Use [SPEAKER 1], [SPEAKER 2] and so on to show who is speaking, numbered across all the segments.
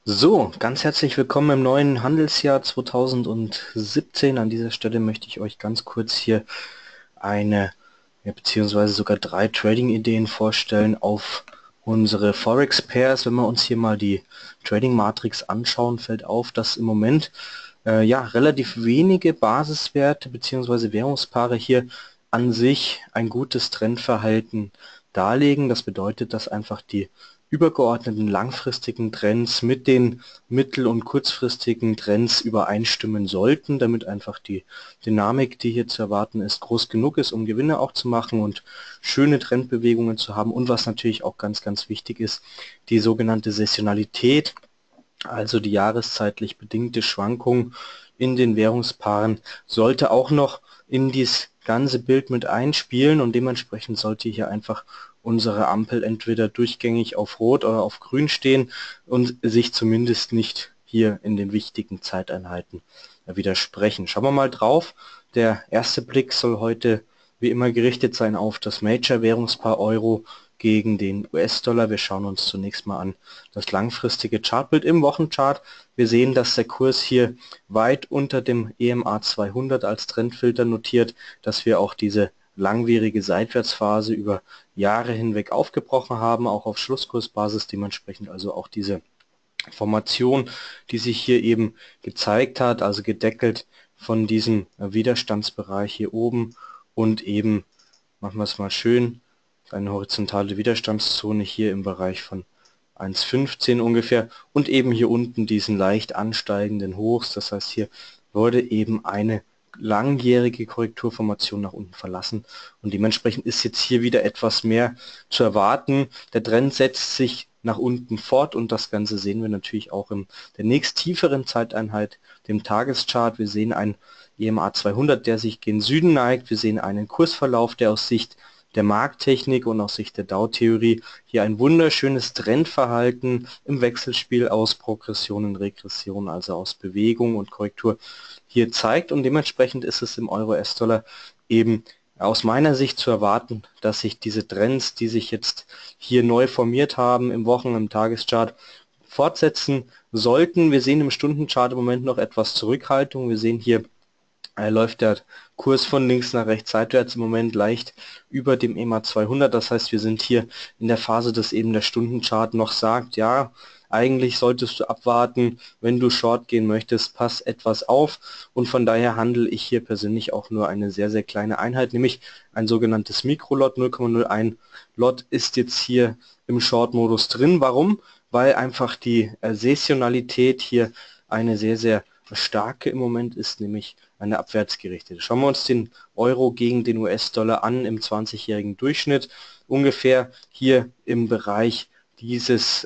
[SPEAKER 1] So, ganz herzlich willkommen im neuen Handelsjahr 2017. An dieser Stelle möchte ich euch ganz kurz hier eine, ja, beziehungsweise sogar drei Trading-Ideen vorstellen auf unsere Forex Pairs. Wenn wir uns hier mal die Trading Matrix anschauen, fällt auf, dass im Moment ja relativ wenige Basiswerte beziehungsweise Währungspaare hier an sich ein gutes Trendverhalten darlegen. Das bedeutet, dass einfach die übergeordneten langfristigen Trends mit den mittel- und kurzfristigen Trends übereinstimmen sollten, damit einfach die Dynamik, die hier zu erwarten ist, groß genug ist, um Gewinne auch zu machen und schöne Trendbewegungen zu haben. Und was natürlich auch ganz, ganz wichtig ist, die sogenannte Saisonalität, also die jahreszeitlich bedingte Schwankung in den Währungspaaren, sollte auch noch in dieses ganze Bild mit einspielen und dementsprechend sollte hier einfach unsere Ampel entweder durchgängig auf Rot oder auf Grün stehen und sich zumindest nicht hier in den wichtigen Zeiteinheiten widersprechen. Schauen wir mal drauf. Der erste Blick soll heute wie immer gerichtet sein auf das Major-Währungspaar Euro gegen den US-Dollar. Wir schauen uns zunächst mal an das langfristige Chartbild im Wochenchart. Wir sehen, dass der Kurs hier weit unter dem EMA 200 als Trendfilter notiert, dass wir auch diese langwierige Seitwärtsphase über Jahre hinweg aufgebrochen haben, auch auf Schlusskursbasis, dementsprechend also auch diese Formation, die sich hier eben gezeigt hat, also gedeckelt von diesem Widerstandsbereich hier oben und eben, machen wir es mal schön, eine horizontale Widerstandszone hier im Bereich von 1,15 ungefähr und eben hier unten diesen leicht ansteigenden Hochs. Das heißt, hier wurde eben eine langjährige Korrekturformation nach unten verlassen und dementsprechend ist jetzt hier wieder etwas mehr zu erwarten. Der Trend setzt sich nach unten fort und das Ganze sehen wir natürlich auch in der nächst tieferen Zeiteinheit, dem Tageschart. Wir sehen einen EMA 200, der sich gen Süden neigt. Wir sehen einen Kursverlauf, der aus Sicht der Markttechnik und aus Sicht der Dow-Theorie hier ein wunderschönes Trendverhalten im Wechselspiel aus Progression und Regression, also aus Bewegung und Korrektur hier zeigt und dementsprechend ist es im Euro-US-Dollar eben aus meiner Sicht zu erwarten, dass sich diese Trends, die sich jetzt hier neu formiert haben im Wochen-, im Tageschart, fortsetzen sollten. Wir sehen im Stundenchart im Moment noch etwas Zurückhaltung. Wir sehen hier läuft der Kurs von links nach rechts seitwärts im Moment leicht über dem EMA 200. Das heißt, wir sind hier in der Phase, dass eben der Stundenchart noch sagt, ja, eigentlich solltest du abwarten, wenn du Short gehen möchtest, pass etwas auf und von daher handle ich hier persönlich auch nur eine sehr, sehr kleine Einheit, nämlich ein sogenanntes Mikrolot, 0,01 Lot ist jetzt hier im Short-Modus drin. Warum? Weil einfach die Saisonalität hier eine sehr, sehr starke im Moment ist, nämlich eine abwärtsgerichtete. Schauen wir uns den Euro gegen den US-Dollar an im 20-jährigen Durchschnitt. Ungefähr hier im Bereich dieses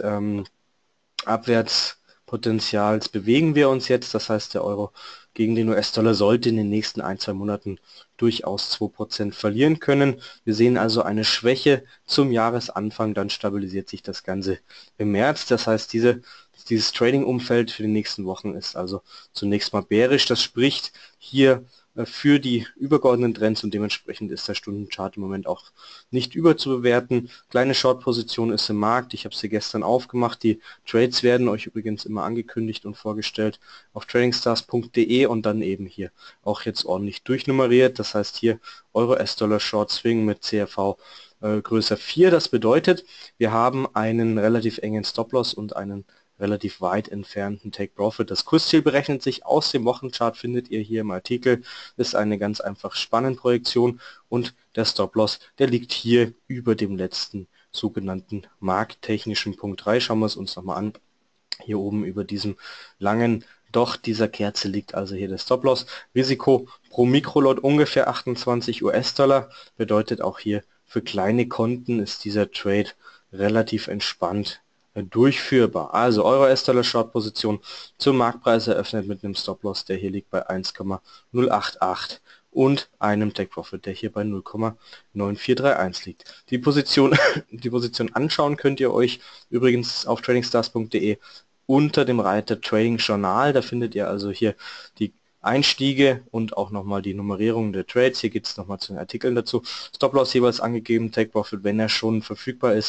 [SPEAKER 1] Abwärtspotenzials bewegen wir uns jetzt. Das heißt, der Euro gegen den US-Dollar sollte in den nächsten ein, zwei Monaten durchaus 2% verlieren können. Wir sehen also eine Schwäche zum Jahresanfang, dann stabilisiert sich das Ganze im März. Das heißt, dieses Trading-Umfeld für die nächsten Wochen ist also zunächst mal bärisch. Das spricht hier für die übergeordneten Trends und dementsprechend ist der Stundenchart im Moment auch nicht überzubewerten. Kleine Short-Position ist im Markt. Ich habe sie gestern aufgemacht. Die Trades werden euch übrigens immer angekündigt und vorgestellt auf tradingstars.de und dann eben hier auch jetzt ordentlich durchnummeriert. Das heißt hier Euro-US-Dollar Short Swing mit CRV größer 4. Das bedeutet, wir haben einen relativ engen Stop-Loss und einen relativ weit entfernten Take-Profit. Das Kursziel berechnet sich aus dem Wochenchart, findet ihr hier im Artikel. Das ist eine ganz einfach Spannenprojektion und der Stop-Loss, der liegt hier über dem letzten sogenannten markttechnischen Punkt 3. Schauen wir es uns nochmal an. Hier oben über diesem langen Docht dieser Kerze liegt also hier der Stop-Loss. Risiko pro Mikrolot ungefähr 28 US-Dollar. Bedeutet auch hier für kleine Konten ist dieser Trade relativ entspannt durchführbar. Also Euro-US-Dollar Short-Position zum Marktpreis eröffnet mit einem Stop-Loss, der hier liegt bei 1,088 und einem Take-Profit, der hier bei 0,9431 liegt. Die Position anschauen könnt ihr euch übrigens auf tradingstars.de unter dem Reiter Trading Journal. Da findet ihr also hier die Einstiege und auch nochmal die Nummerierung der Trades. Hier geht es nochmal zu den Artikeln dazu. Stop-Loss jeweils angegeben, Take-Profit, wenn er schon verfügbar ist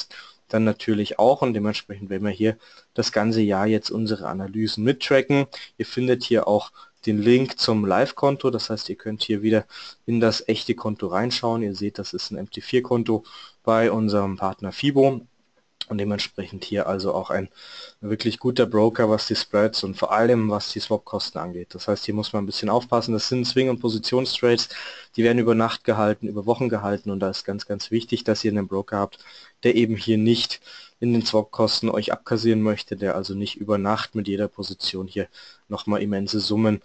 [SPEAKER 1] dann natürlich auch und dementsprechend werden wir hier das ganze Jahr jetzt unsere Analysen mittracken. Ihr findet hier auch den Link zum Live-Konto, das heißt, ihr könnt hier wieder in das echte Konto reinschauen. Ihr seht, das ist ein MT4-Konto bei unserem Partner FIBO. Und dementsprechend hier also auch ein wirklich guter Broker, was die Spreads und vor allem was die Swap-Kosten angeht. Das heißt, hier muss man ein bisschen aufpassen. Das sind Swing- und Positionstrades, die werden über Nacht gehalten, über Wochen gehalten und da ist ganz, ganz wichtig, dass ihr einen Broker habt, der eben hier nicht in den Swap-Kosten euch abkassieren möchte, der also nicht über Nacht mit jeder Position hier nochmal immense Summen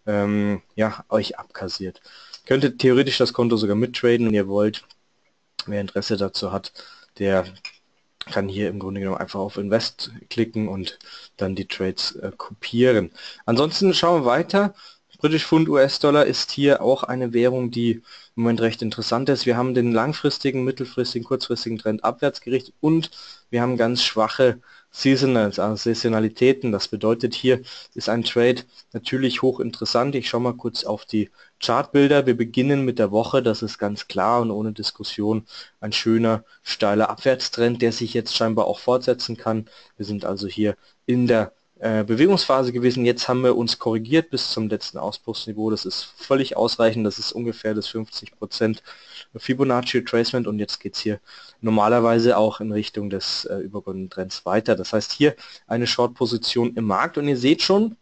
[SPEAKER 1] ja, euch abkassiert. Könntet theoretisch das Konto sogar mittraden, wenn ihr wollt. Wer Interesse dazu hat, der kann hier im Grunde genommen einfach auf Invest klicken und dann die Trades kopieren. Ansonsten schauen wir weiter. British Pfund US-Dollar ist hier auch eine Währung, die im Moment recht interessant ist. Wir haben den langfristigen, mittelfristigen, kurzfristigen Trend abwärts gerichtet und wir haben ganz schwache Seasonals, also Saisonalitäten. Das bedeutet, hier ist ein Trade natürlich hochinteressant. Ich schaue mal kurz auf die Chartbilder. Wir beginnen mit der Woche, das ist ganz klar und ohne Diskussion ein schöner, steiler Abwärtstrend, der sich jetzt scheinbar auch fortsetzen kann. Wir sind also hier in der Bewegungsphase gewesen. Jetzt haben wir uns korrigiert bis zum letzten Ausbruchsniveau. Das ist völlig ausreichend. Das ist ungefähr das 50% Fibonacci Retracement und jetzt geht es hier normalerweise auch in Richtung des übergeordneten Trends weiter. Das heißt hier eine Short-Position im Markt und ihr seht schon,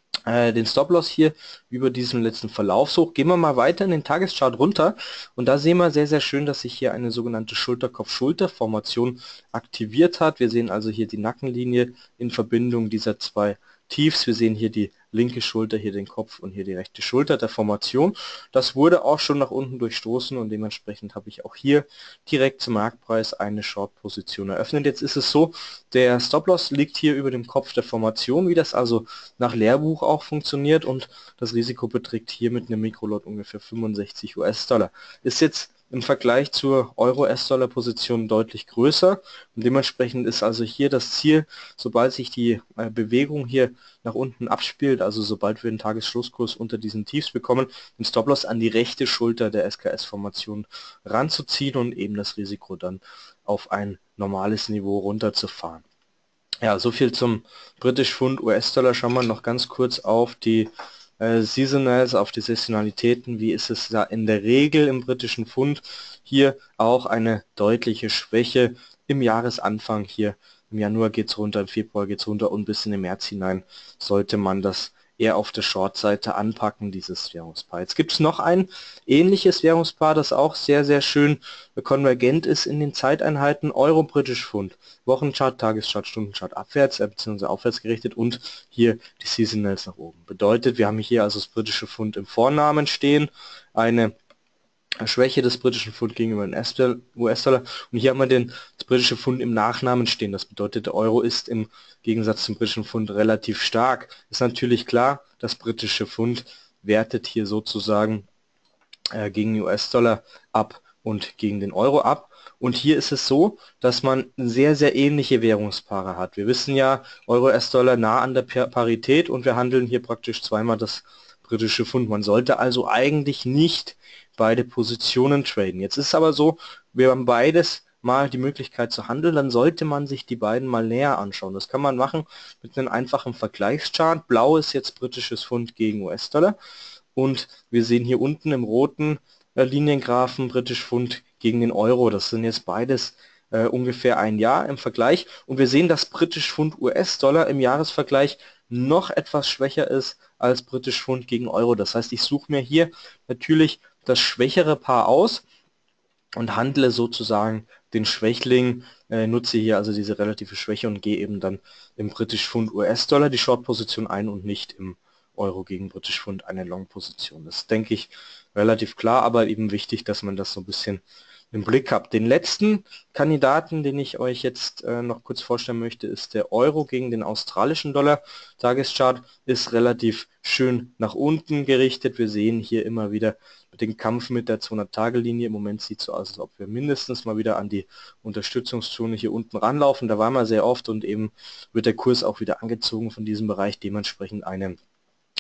[SPEAKER 1] den Stop-Loss hier über diesem letzten Verlaufshoch. Gehen wir mal weiter in den Tageschart runter und da sehen wir sehr, sehr schön, dass sich hier eine sogenannte Schulterkopf-Schulter-Formation aktiviert hat. Wir sehen also hier die Nackenlinie in Verbindung dieser zwei Tiefs. Wir sehen hier die linke Schulter, hier den Kopf und hier die rechte Schulter der Formation. Das wurde auch schon nach unten durchstoßen und dementsprechend habe ich auch hier direkt zum Marktpreis eine Short-Position eröffnet. Jetzt ist es so, der Stop-Loss liegt hier über dem Kopf der Formation, wie das also nach Lehrbuch auch funktioniert und das Risiko beträgt hier mit einem Mikrolot ungefähr 65 US-Dollar. Ist jetzt im Vergleich zur Euro-US-Dollar-Position deutlich größer und dementsprechend ist also hier das Ziel, sobald sich die Bewegung hier nach unten abspielt, also sobald wir den Tagesschlusskurs unter diesen Tiefs bekommen, den Stop-Loss an die rechte Schulter der SKS-Formation ranzuziehen und eben das Risiko dann auf ein normales Niveau runterzufahren. Ja, so viel zum British Pfund US-Dollar. Schauen wir noch ganz kurz auf die Seasonals, auf die Saisonalitäten. Wie ist es da in der Regel im britischen Pfund? Hier auch eine deutliche Schwäche im Jahresanfang. Hier im Januar geht es runter, im Februar geht es runter und bis in den März hinein sollte man das eher auf der Short-Seite anpacken, dieses Währungspaar. Jetzt gibt es noch ein ähnliches Währungspaar, das auch sehr, sehr schön konvergent ist in den Zeiteinheiten. Euro-British Pfund. Wochenchart, Tageschart, Stundenchart abwärts, bzw. aufwärts gerichtet und hier die Seasonals nach oben. Bedeutet, wir haben hier also das britische Pfund im Vornamen stehen, eine Schwäche des britischen Pfund gegenüber dem US-Dollar und hier haben wir das britische Pfund im Nachnamen stehen. Das bedeutet, der Euro ist im Gegensatz zum britischen Pfund relativ stark. Ist natürlich klar, das britische Pfund wertet hier sozusagen gegen den US-Dollar ab und gegen den Euro ab. Und hier ist es so, dass man sehr, sehr ähnliche Währungspaare hat. Wir wissen ja, Euro-US-Dollar nah an der Parität und wir handeln hier praktisch zweimal das britische Pfund. Man sollte also eigentlich nicht beide Positionen traden. Jetzt ist es aber so, wir haben beides mal die Möglichkeit zu handeln, dann sollte man sich die beiden mal näher anschauen. Das kann man machen mit einem einfachen Vergleichschart. Blau ist jetzt britisches Pfund gegen US-Dollar und wir sehen hier unten im roten Liniengraphen British Pfund gegen den Euro. Das sind jetzt beides ungefähr ein Jahr im Vergleich und wir sehen, dass British Pfund US-Dollar im Jahresvergleich noch etwas schwächer ist als British Pfund gegen Euro. Das heißt, ich suche mir hier natürlich das schwächere Paar aus und handle sozusagen den Schwächling, nutze hier also diese relative Schwäche und gehe eben dann im British Pfund US-Dollar die Short-Position ein und nicht im Euro gegen British Pfund eine Long-Position. Das ist, denke ich, relativ klar, aber eben wichtig, dass man das so ein bisschen im Blick habt. Den letzten Kandidaten, den ich euch jetzt noch kurz vorstellen möchte, ist der Euro gegen den australischen Dollar. Tageschart ist relativ schön nach unten gerichtet. Wir sehen hier immer wieder den Kampf mit der 200-Tage-Linie. Im Moment sieht es so aus, als ob wir mindestens mal wieder an die Unterstützungszone hier unten ranlaufen. Da waren wir sehr oft und eben wird der Kurs auch wieder angezogen von diesem Bereich. Dementsprechend eine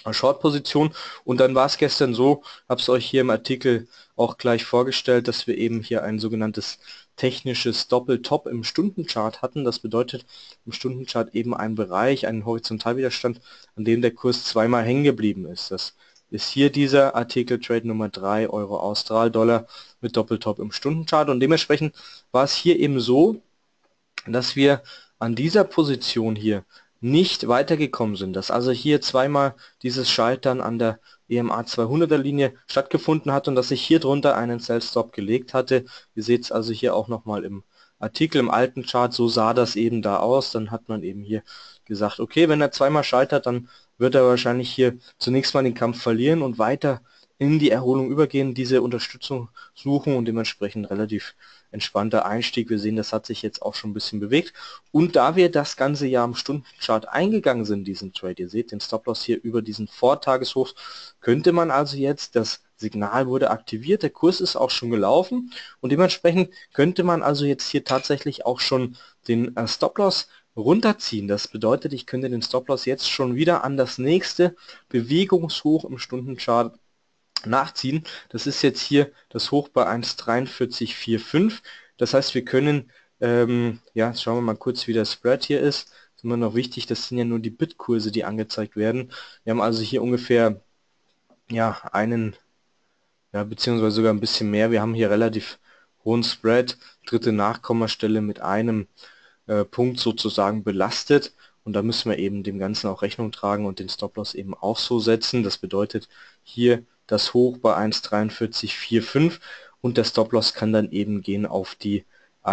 [SPEAKER 1] Short-Position. Und dann war es gestern so, habe es euch hier im Artikel auch gleich vorgestellt, dass wir eben hier ein sogenanntes technisches Doppeltop im Stundenchart hatten. Das bedeutet im Stundenchart eben ein Bereich, einen Horizontalwiderstand, an dem der Kurs zweimal hängen geblieben ist. Das ist hier dieser Artikel Trade Nummer 3, Euro Austral Dollar mit Doppeltop im Stundenchart. Und dementsprechend war es hier eben so, dass wir an dieser Position hier nicht weitergekommen sind, dass also hier zweimal dieses Scheitern an der EMA 200er Linie stattgefunden hat und dass ich hier drunter einen Sell Stop gelegt hatte. Ihr seht es also hier auch nochmal im Artikel, im alten Chart, so sah das eben da aus. Dann hat man eben hier gesagt, okay, wenn er zweimal scheitert, dann wird er wahrscheinlich hier zunächst mal den Kampf verlieren und weiter in die Erholung übergehen, diese Unterstützung suchen und dementsprechend relativ entspannter Einstieg. Wir sehen, das hat sich jetzt auch schon ein bisschen bewegt. Und da wir das ganze Jahr am Stundenchart eingegangen sind, diesen Trade, ihr seht den Stop-Loss hier über diesen Vortageshoch, könnte man also jetzt, das Signal wurde aktiviert, der Kurs ist auch schon gelaufen und dementsprechend könnte man also jetzt hier tatsächlich auch schon den Stop-Loss runterziehen. Das bedeutet, ich könnte den Stop-Loss jetzt schon wieder an das nächste Bewegungshoch im Stundenchart nachziehen. Das ist jetzt hier das Hoch bei 1,4345. Das heißt, wir können, ja, jetzt schauen wir mal kurz, wie der Spread hier ist. Das ist immer noch wichtig, das sind ja nur die Bitkurse, die angezeigt werden. Wir haben also hier ungefähr, ja, ja, beziehungsweise sogar ein bisschen mehr. Wir haben hier relativ hohen Spread, dritte Nachkommastelle mit einem Punkt sozusagen belastet. Und da müssen wir eben dem Ganzen auch Rechnung tragen und den Stop-Loss eben auch so setzen. Das bedeutet hier das Hoch bei 1,4345 und der Stop-Loss kann dann eben gehen auf die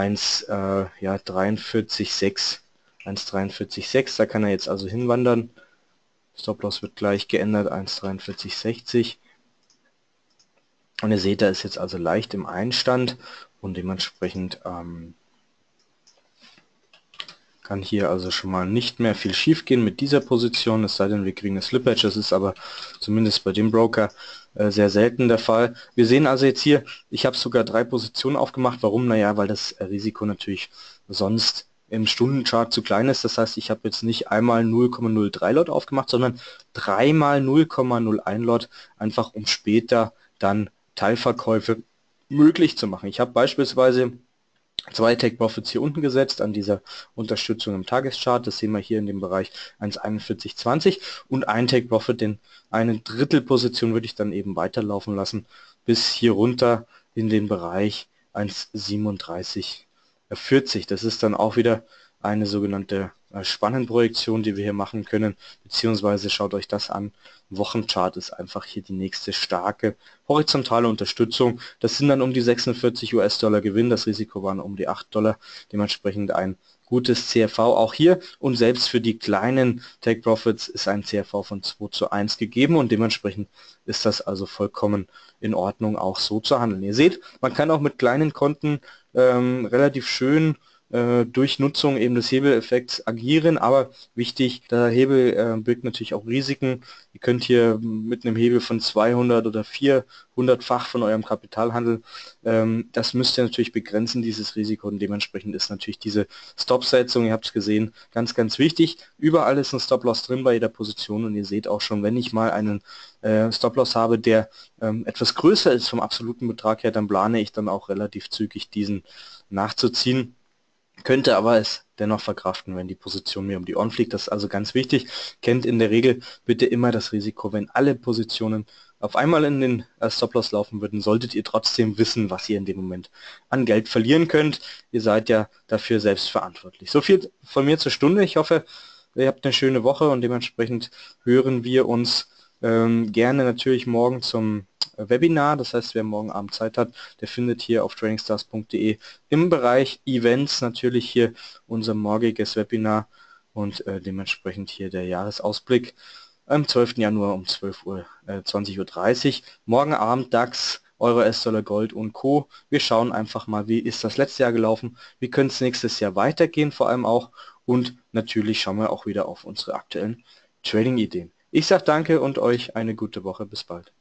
[SPEAKER 1] 1,43,6. 1,43,6, da kann er jetzt also hinwandern. Stop-Loss wird gleich geändert, 1,4360. Und ihr seht, da ist jetzt also leicht im Einstand und dementsprechend kann hier also schon mal nicht mehr viel schief gehen mit dieser Position, es sei denn, wir kriegen eine Slippage. Das ist aber zumindest bei dem Broker sehr selten der Fall. Wir sehen also jetzt hier, ich habe sogar 3 Positionen aufgemacht. Warum? Naja, weil das Risiko natürlich sonst im Stundenchart zu klein ist. Das heißt, ich habe jetzt nicht einmal 0,03 Lot aufgemacht, sondern dreimal 0,01 Lot, einfach um später dann Teilverkäufe möglich zu machen. Ich habe beispielsweise 2 Take Profits hier unten gesetzt an dieser Unterstützung im Tageschart. Das sehen wir hier in dem Bereich 1,4120 und ein Take Profit, den eine Drittelposition würde ich dann eben weiterlaufen lassen bis hier runter in den Bereich 1,3740. Das ist dann auch wieder eine sogenannte Spannenprojektion, die wir hier machen können, beziehungsweise schaut euch das an. Wochenchart ist einfach hier die nächste starke horizontale Unterstützung. Das sind dann um die 46 US-Dollar Gewinn, das Risiko waren um die 8 Dollar, dementsprechend ein gutes CRV auch hier und selbst für die kleinen Take Profits ist ein CRV von 2:1 gegeben und dementsprechend ist das also vollkommen in Ordnung, auch so zu handeln. Ihr seht, man kann auch mit kleinen Konten relativ schön durch Nutzung eben des Hebeleffekts agieren, aber wichtig, der Hebel birgt natürlich auch Risiken. Ihr könnt hier mit einem Hebel von 200 oder 400-fach von eurem Kapital handeln. Das müsst ihr natürlich begrenzen, dieses Risiko, und dementsprechend ist natürlich diese Stop-Setzung, ihr habt es gesehen, ganz, ganz wichtig. Überall ist ein Stop-Loss drin bei jeder Position und ihr seht auch schon, wenn ich mal einen Stop-Loss habe, der etwas größer ist vom absoluten Betrag her, dann plane ich dann auch relativ zügig diesen nachzuziehen. Könnte aber es dennoch verkraften, wenn die Position mir um die Ohren fliegt. Das ist also ganz wichtig. Kennt in der Regel bitte immer das Risiko, wenn alle Positionen auf einmal in den Stop-Loss laufen würden, solltet ihr trotzdem wissen, was ihr in dem Moment an Geld verlieren könnt. Ihr seid ja dafür selbst verantwortlich. So viel von mir zur Stunde. Ich hoffe, ihr habt eine schöne Woche und dementsprechend hören wir uns gerne natürlich morgen zum Webinar. Das heißt, wer morgen Abend Zeit hat, der findet hier auf tradingstars.de im Bereich Events natürlich hier unser morgiges Webinar und dementsprechend hier der Jahresausblick am 12. Januar um 20:30 Uhr. Morgen Abend DAX, Euro, US-Dollar, Gold und Co. Wir schauen einfach mal, wie ist das letzte Jahr gelaufen, wie könnte es nächstes Jahr weitergehen vor allem auch, und natürlich schauen wir auch wieder auf unsere aktuellen Trading-Ideen. Ich sage danke und euch eine gute Woche. Bis bald.